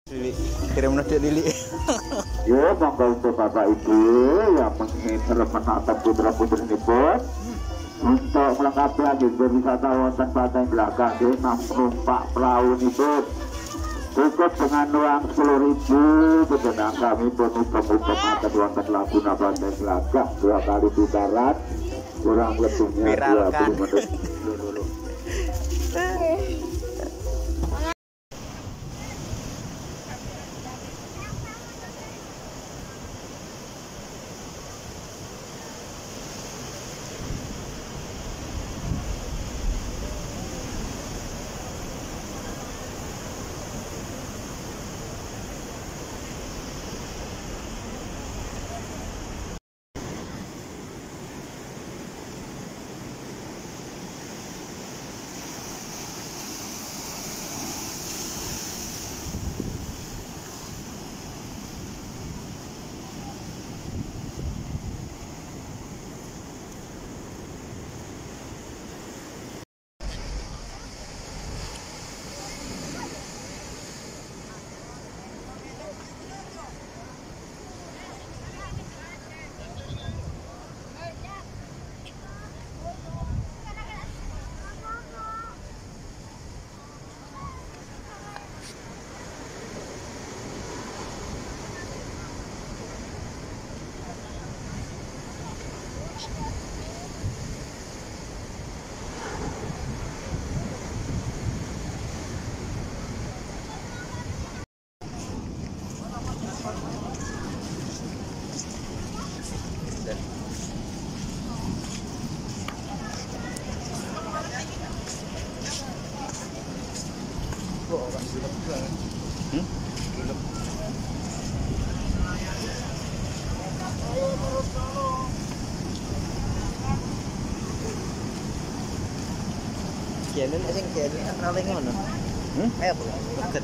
Lili, kirim nasi Lili. Ya, monggo untuk Bapak Ibu yang menginginkan menatap putra putri ini pun untuk melengkapi lagi berwisata wonten pantai belakang di 6 penumpang perahu itu cukup dengan uang 10.000. Benar kami pun untuk akan wonten Laguna Pantai Gelagah 2 kali putaran kurang lebihnya 20 menit. Kianan asing kianan kan raling ngono. Ayo, deket.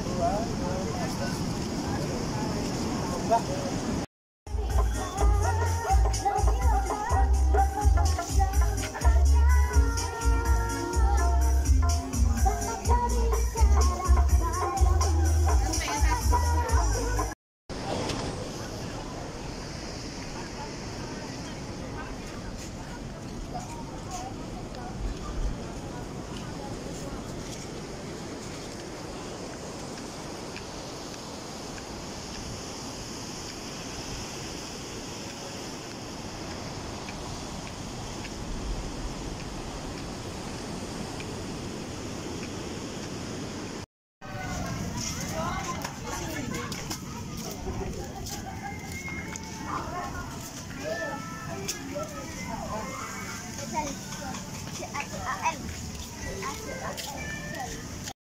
Al